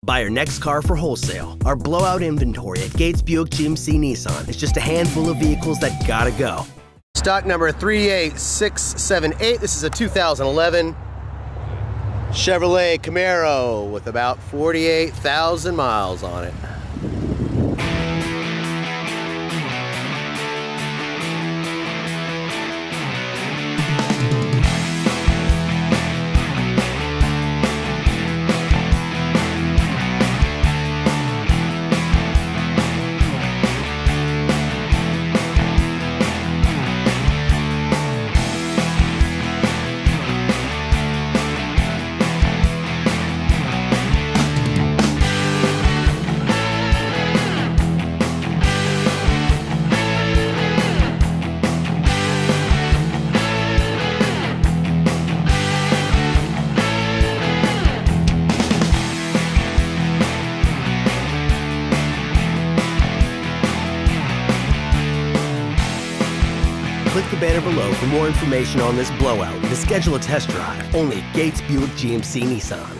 Buy your next car for wholesale. Our blowout inventory at Gates Buick GMC Nissan is just a handful of vehicles that gotta go. Stock number 38678. This is a 2011 Chevrolet Camaro with about 48,000 miles on it. Click the banner below for more information on this blowout and to schedule a test drive only at Gates Buick GMC Nissan.